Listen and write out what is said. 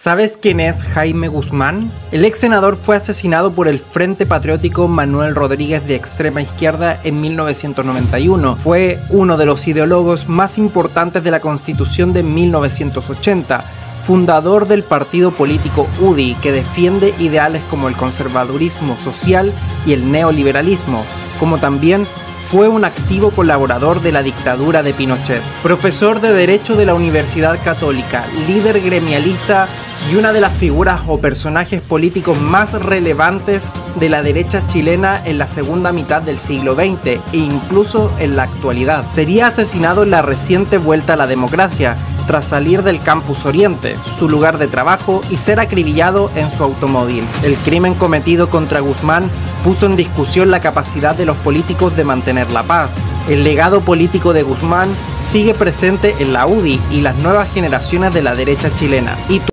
¿Sabes quién es Jaime Guzmán? El ex senador fue asesinado por el Frente Patriótico Manuel Rodríguez de extrema izquierda en 1991. Fue uno de los ideólogos más importantes de la Constitución de 1980, fundador del partido político UDI, que defiende ideales como el conservadurismo social y el neoliberalismo, como también fue un activo colaborador de la dictadura de Pinochet. Profesor de Derecho de la Universidad Católica, líder gremialista y una de las figuras o personajes políticos más relevantes de la derecha chilena en la segunda mitad del siglo XX e incluso en la actualidad. Sería asesinado en la reciente vuelta a la democracia, tras salir del Campus Oriente, su lugar de trabajo, y ser acribillado en su automóvil. El crimen cometido contra Guzmán puso en discusión la capacidad de los políticos de mantener la paz. El legado político de Guzmán sigue presente en la UDI y las nuevas generaciones de la derecha chilena.